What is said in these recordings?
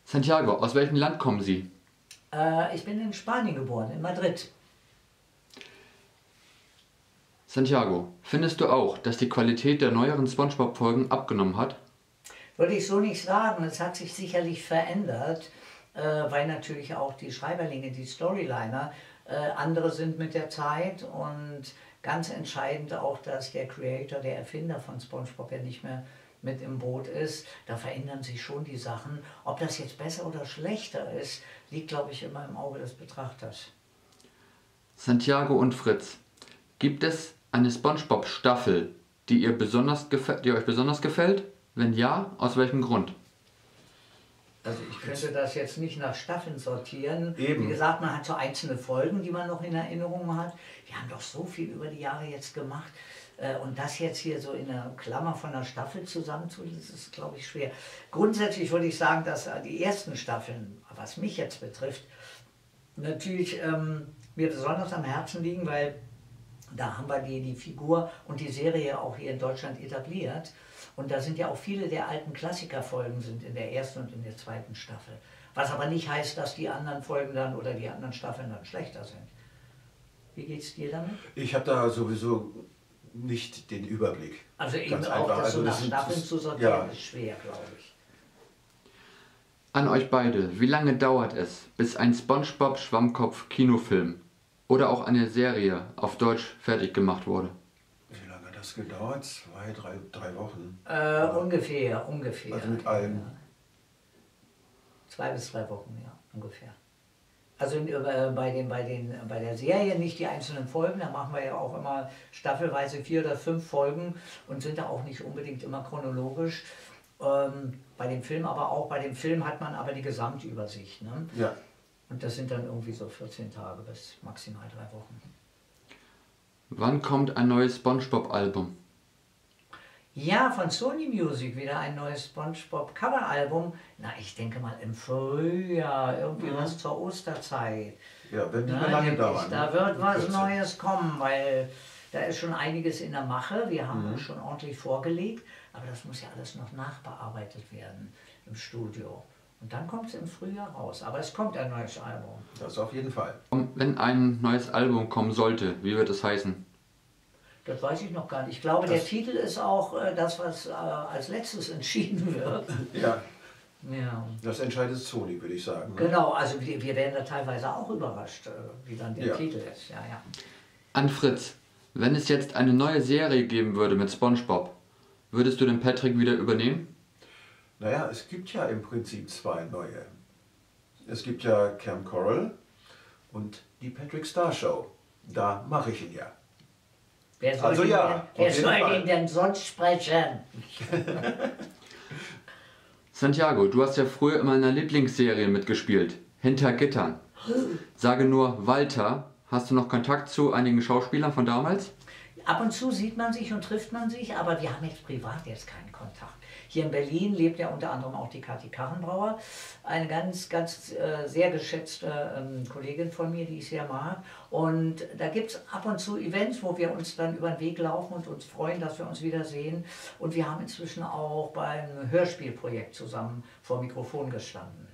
Santiago, aus welchem Land kommen Sie? Ich bin in Spanien geboren, in Madrid. Santiago, findest du auch, dass die Qualität der neueren SpongeBob-Folgen abgenommen hat? Würde ich so nicht sagen. Es hat sich sicherlich verändert, weil natürlich auch die Schreiberlinge, die Storyliner, andere sind mit der Zeit und ganz entscheidend auch, dass der Creator, der Erfinder von SpongeBob ja nicht mehr mit im Boot ist. Da verändern sich schon die Sachen. Ob das jetzt besser oder schlechter ist, liegt, glaube ich, immer im Auge des Betrachters. Santiago und Fritz, gibt es eine SpongeBob-Staffel, die euch besonders gefällt? Wenn ja, aus welchem Grund? Also ich könnte das jetzt nicht nach Staffeln sortieren. Eben. Wie gesagt, man hat so einzelne Folgen, die man noch in Erinnerung hat. Wir haben doch so viel über die Jahre jetzt gemacht. Und das jetzt hier so in einer Klammer von einer Staffel zusammenzulegen, das ist, glaube ich, schwer. Grundsätzlich würde ich sagen, dass die ersten Staffeln, was mich jetzt betrifft, natürlich mir besonders am Herzen liegen, weil da haben wir die Figur und die Serie auch hier in Deutschland etabliert. Und da sind ja auch viele der alten Klassikerfolgen sind in der ersten und in der zweiten Staffel. Was aber nicht heißt, dass die anderen Folgen dann oder die anderen Staffeln dann schlechter sind. Wie geht's dir damit? Ich habe da sowieso nicht den Überblick. Also eben Ganz auch einfach. das Also so nach das sind- Staffeln das- zu sortieren, ja. ist schwer, glaube ich. An euch beide, wie lange dauert es, bis ein SpongeBob-Schwammkopf-Kinofilm oder auch eine Serie auf Deutsch fertig gemacht wurde? Wie lange hat das gedauert? 2, 3 Wochen? Ungefähr. Also mit allem. Ja. 2 bis 3 Wochen, ja, ungefähr. Also bei der Serie nicht die einzelnen Folgen, da machen wir ja auch immer staffelweise 4 oder 5 Folgen und sind da auch nicht unbedingt immer chronologisch. Bei dem Film aber auch, bei dem Film hat man aber die Gesamtübersicht. Ne? Ja. Und das sind dann irgendwie so 14 Tage bis maximal 3 Wochen. Wann kommt ein neues SpongeBob-Album? Ja, von Sony Music wieder ein neues SpongeBob Coveralbum. Na, ich denke mal im Frühjahr, irgendwie was zur Osterzeit. Ja, wenn die Na, mehr lange denke ich, dauern. da ne? wird was Kürzer. Neues kommen, weil da ist schon einiges in der Mache. Wir haben uns schon ordentlich vorgelegt, aber das muss ja alles noch nachbearbeitet werden im Studio. Und dann kommt es im Frühjahr raus. Aber es kommt ein neues Album. Das auf jeden Fall. Wenn ein neues Album kommen sollte, wie wird es heißen? Das weiß ich noch gar nicht. Ich glaube, der Titel ist auch das, was als letztes entschieden wird. Ja, Ja. das entscheidet Sony, würde ich sagen. Ne? Genau, also wir werden da teilweise auch überrascht, wie dann der Ja. Titel ist. Ja, ja. An Fritz, wenn es jetzt eine neue Serie geben würde mit SpongeBob, würdest du den Patrick wieder übernehmen? Naja, es gibt ja im Prinzip 2 neue. Es gibt ja Camp Coral und die Patrick Star Show. Da mache ich ihn ja. Wer soll, Also den, ja, denn, auf wer jeden soll Fall. den denn sonst sprechen? Santiago, du hast ja früher in meiner Lieblingsserie mitgespielt, Hinter Gittern. Sage nur Walter, hast du noch Kontakt zu einigen Schauspielern von damals? Ab und zu sieht man sich und trifft man sich, aber wir haben jetzt privat jetzt keinen Kontakt. Hier in Berlin lebt ja unter anderem auch die Kathi Karrenbrauer, eine ganz sehr geschätzte Kollegin von mir, die ich sehr mag. Und da gibt es ab und zu Events, wo wir uns dann über den Weg laufen und uns freuen, dass wir uns wiedersehen. Und wir haben inzwischen auch beim Hörspielprojekt zusammen vor Mikrofon gestanden.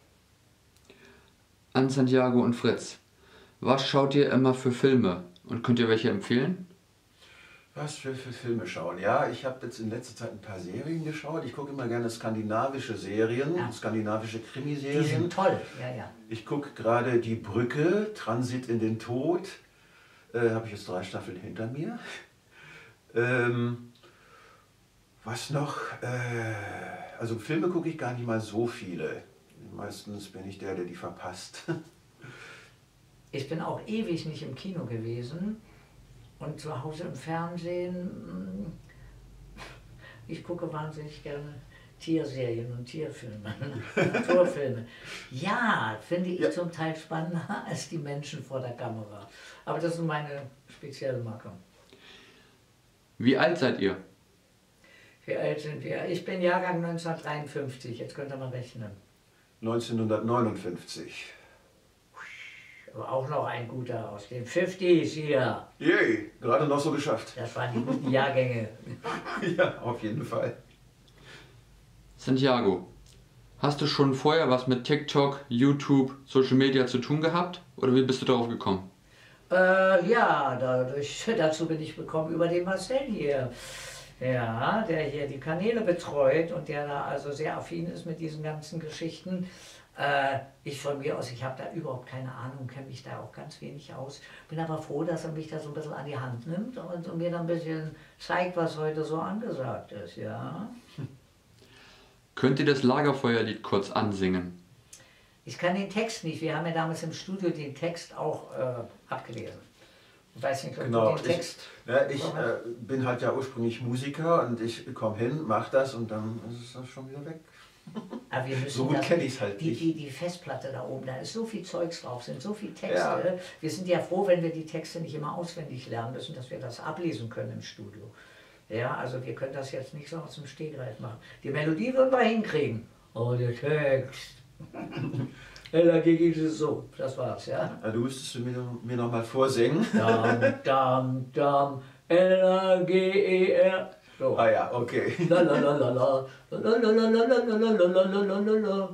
An Santiago und Fritz, was schaut ihr immer für Filme und könnt ihr welche empfehlen? Was für Filme schauen? Ja, ich habe jetzt in letzter Zeit ein paar Serien geschaut. Ich gucke immer gerne skandinavische Serien, Ja. skandinavische Die Krimiserien. sind toll, ja, ja. Ich gucke gerade Die Brücke, Transit in den Tod. Habe ich jetzt 3 Staffeln hinter mir. Was noch? Also Filme gucke ich gar nicht mal so viele. Meistens bin ich der die verpasst. Ich bin auch ewig nicht im Kino gewesen und zu Hause im Fernsehen. Ich gucke wahnsinnig gerne Tierserien und Tierfilme, Naturfilme. Ja, finde ich zum Teil spannender als die Menschen vor der Kamera. Aber das ist meine spezielle Macke. Wie alt seid ihr? Wie alt sind wir? Ich bin Jahrgang 1953, jetzt könnt ihr mal rechnen. 1959. Aber auch noch ein guter aus den 50s hier. Yay, gerade noch so geschafft. Das waren die guten Jahrgänge. Ja, auf jeden Fall. Santiago, Hast du schon vorher was mit TikTok, YouTube, Social Media zu tun gehabt? Oder wie bist du darauf gekommen? Ja, dazu bin ich gekommen über den Marcel hier. Ja, der hier die Kanäle betreut und der da also sehr affin ist mit diesen ganzen Geschichten. Ich von mir aus, ich habe da überhaupt keine Ahnung, kenne mich da auch ganz wenig aus. Bin aber froh, dass er mich da so ein bisschen an die Hand nimmt und mir dann ein bisschen zeigt, was heute so angesagt ist, ja. Könnt ihr das Lagerfeuerlied kurz ansingen? Ich kann den Text nicht, wir haben ja damals im Studio den Text auch abgelesen. Ich weiß nicht, ob Genau, du den Text... ich bin halt ja ursprünglich Musiker und ich komme hin, mache das und dann ist es schon wieder weg. Aber wir müssen So gut kenne ich es halt nicht. Die Festplatte da oben, da ist so viel Zeugs drauf, sind so viele Texte. Ja. Wir sind ja froh, wenn wir die Texte nicht immer auswendig lernen müssen, dass wir das ablesen können im Studio. Ja, also wir können das jetzt nicht so aus dem Stegreif machen. Die Melodie würden wir hinkriegen. Oh, der Text. Da ging es so, das war's, ja. Du müsstest mir noch mal vorsingen. Dam, dam, dam, L-A-G-E-R. So. Ah ja, okay. La la la la la la la la la la la la la la la la la la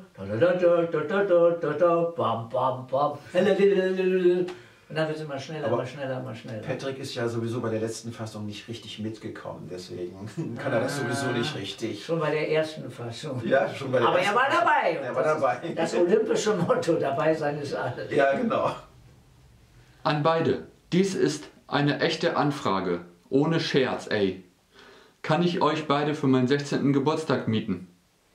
bam bam bam. Und dann wird es immer schneller, immer schneller, immer schneller. Patrick ist ja sowieso bei der letzten Fassung nicht richtig mitgekommen, deswegen kann er das sowieso nicht richtig. Schon bei der ersten Fassung. Ja, schon bei der Aber ersten er war dabei. Er war dabei. Das olympische Motto, dabei sein ist alles. Ja, genau. An beide. Dies ist eine echte Anfrage. Ohne Scherz, ey. Kann ich euch beide für meinen 16. Geburtstag mieten?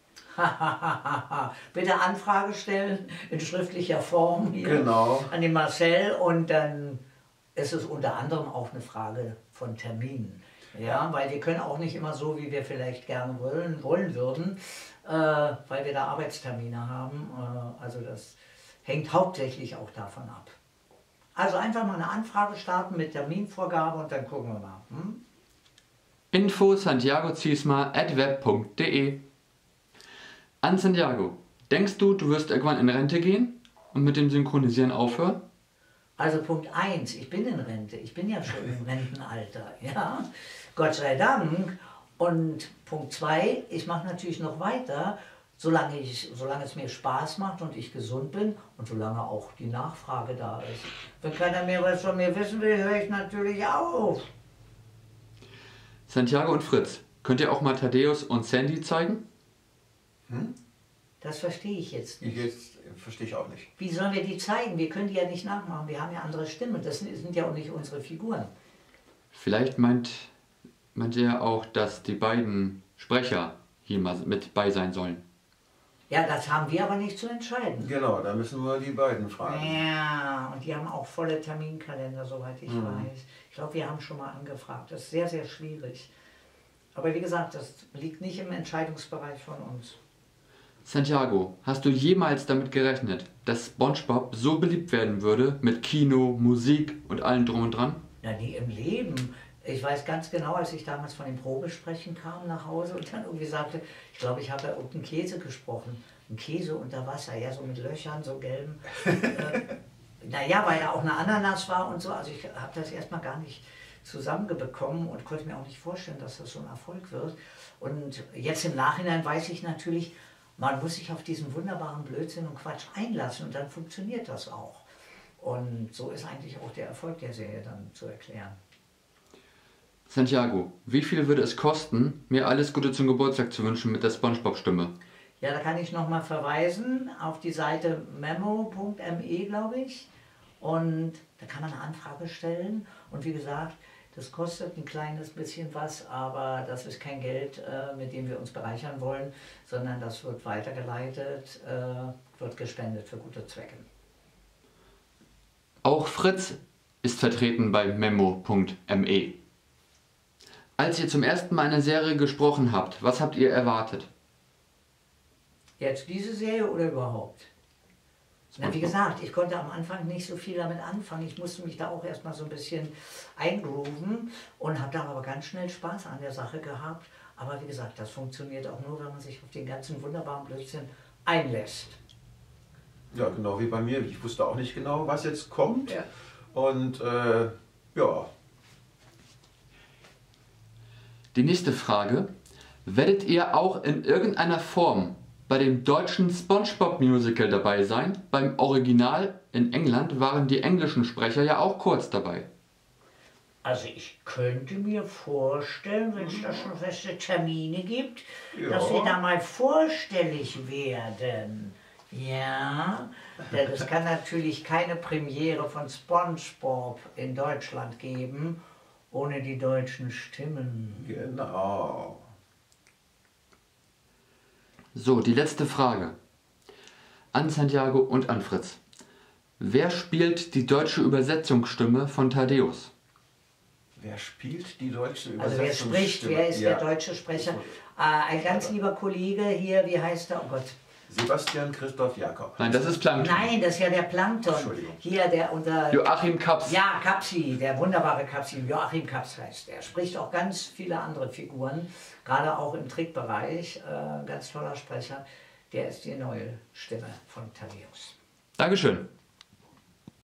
Bitte Anfrage stellen in schriftlicher Form hier Genau. an den Marcel und dann ist es unter anderem auch eine Frage von Terminen. Ja, weil wir können auch nicht immer so, wie wir vielleicht gerne wollen würden, weil wir da Arbeitstermine haben. Also das hängt hauptsächlich auch davon ab. Also einfach mal eine Anfrage starten mit Terminvorgabe und dann gucken wir mal. Info santiagoziesma@web.de. An Santiago, denkst du, du wirst irgendwann in Rente gehen und mit dem Synchronisieren aufhören? Also Punkt 1, ich bin in Rente, ich bin ja schon im Rentenalter, ja, Gott sei Dank. Und Punkt 2, ich mache natürlich noch weiter, solange es mir Spaß macht und ich gesund bin und solange auch die Nachfrage da ist. Wenn keiner mehr was von mir wissen will, höre ich natürlich auf. Santiago und Fritz, könnt ihr auch mal Thaddeus und Sandy zeigen? Das verstehe ich jetzt nicht. Jetzt verstehe ich auch nicht. Wie sollen wir die zeigen? Wir können die ja nicht nachmachen, wir haben ja andere Stimmen, das sind ja auch nicht unsere Figuren. Vielleicht meint ihr auch, dass die beiden Sprecher hier mal mit bei sein sollen. Ja, das haben wir aber nicht zu entscheiden. Genau, da müssen wir die beiden fragen. Ja, und die haben auch volle Terminkalender, soweit ich weiß. Ich glaube, wir haben schon mal angefragt. Das ist sehr, sehr schwierig. Aber wie gesagt, das liegt nicht im Entscheidungsbereich von uns. Santiago, hast du jemals damit gerechnet, dass SpongeBob so beliebt werden würde mit Kino, Musik und allem drum und dran? Na, nie im Leben. Ich weiß ganz genau, als ich damals von dem Probesprechen kam nach Hause und dann irgendwie sagte, ich glaube, ich habe ja irgendeinen Käse gesprochen. Ein Käse unter Wasser, ja, so mit Löchern, so gelben. Naja, weil da auch eine Ananas war und so. Also ich habe das erstmal gar nicht zusammengebekommen und konnte mir auch nicht vorstellen, dass das so ein Erfolg wird. Und jetzt im Nachhinein weiß ich natürlich, man muss sich auf diesen wunderbaren Blödsinn und Quatsch einlassen und dann funktioniert das auch. Und so ist eigentlich auch der Erfolg der Serie dann zu erklären. Santiago, wie viel würde es kosten, mir alles Gute zum Geburtstag zu wünschen mit der SpongeBob-Stimme? Ja, da kann ich nochmal verweisen auf die Seite memo.me, glaube ich. Und da kann man eine Anfrage stellen. Und wie gesagt, das kostet ein kleines bisschen was, aber das ist kein Geld, mit dem wir uns bereichern wollen, sondern das wird weitergeleitet, wird gespendet für gute Zwecke. Auch Fritz ist vertreten bei memo.me. Als ihr zum ersten Mal in der Serie gesprochen habt, was habt ihr erwartet? Jetzt diese Serie oder überhaupt? Na, wie gesagt, ich konnte am Anfang nicht so viel damit anfangen. Ich musste mich da auch erstmal so ein bisschen eingrooven und habe da aber ganz schnell Spaß an der Sache gehabt. Aber wie gesagt, das funktioniert auch nur, wenn man sich auf den ganzen wunderbaren Blödsinn einlässt. Ja, genau wie bei mir. Ich wusste auch nicht genau, was jetzt kommt. Ja. Und ja. Die nächste Frage. Werdet ihr auch in irgendeiner Form bei dem deutschen SpongeBob-Musical dabei sein? Beim Original in England waren die englischen Sprecher ja auch kurz dabei. Also ich könnte mir vorstellen, wenn es da schon feste Termine gibt, dass wir da mal vorstellig werden. Ja, denn es kann natürlich keine Premiere von SpongeBob in Deutschland geben, ohne die deutschen Stimmen. Genau. So, die letzte Frage. An Santiago und an Fritz. Wer spielt die deutsche Übersetzungsstimme von Thaddäus? Wer spielt die deutsche Also wer Übersetzung? spricht, wer ist der deutsche Sprecher? Ein ganz lieber Kollege hier, wie heißt er? Oh Gott. Sebastian Christoph Jakob. Nein, das ist Plankton. Nein, das ist ja der Plankton. Entschuldigung. Hier, der unter... Joachim Kaps. Ja, Kapsi, der wunderbare Kapsi, Joachim Kaps heißt. Er spricht auch ganz viele andere Figuren, gerade auch im Trickbereich. Ganz toller Sprecher. Der ist die neue Stimme von Thaddäus. Dankeschön.